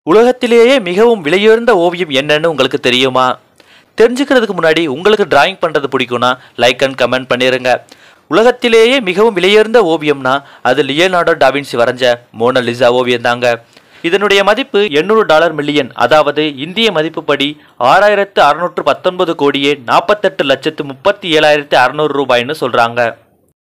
உலகத்திலேயே மிகவும் விலையுயர்ந்த ஓவியம் என்னன்னு உங்களுக்கு தெரியுமா? தெரிஞ்சுக்கிறதுக்கு முன்னாடி உங்களுக்கு டிராயிங் பண்ணுறது பிடிக்கும்னா லைக் அண்ட் கமெண்ட் பண்ணிடுங்க. உலகத்திலேயே மிகவும் விலையுயர்ந்த ஓவியம்னா அது லியோனார்டோ டாவின்சி வரைஞ்ச மோனாலிசா ஓவியம் தாங்க. இதனுடைய மதிப்பு $800 மில்லியன், அதாவது இந்திய மதிப்புப்படி 6619 கோடியே 48,37,600 ரூபாய்னு சொல்கிறாங்க.